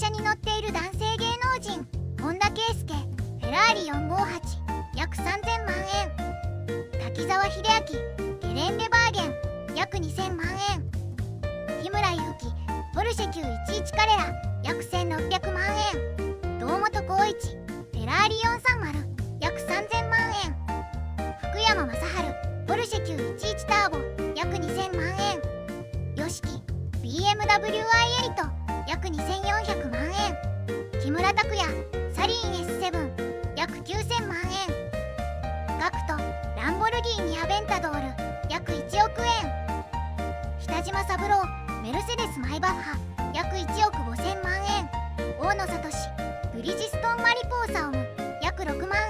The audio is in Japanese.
車に乗っている男性芸能人本田圭佑。フェラーリ458約3000万円。滝沢秀明ゲレンデバーゲン約2000万円。日村勇紀ポルシェ911カレラ約1600万円。堂本光一フェラーリ430約3000万円。福山雅治ポルシェ911ターボ約2000万円。YOSHIKI BMW i8 約2400万円。木村拓哉サリン S7 約9000万円。GACKTランボルギーニアベンタドール約1億円。北島三郎メルセデスマイバッハ約1億5000万円。大野智ブリヂストンマリポーサオム約6万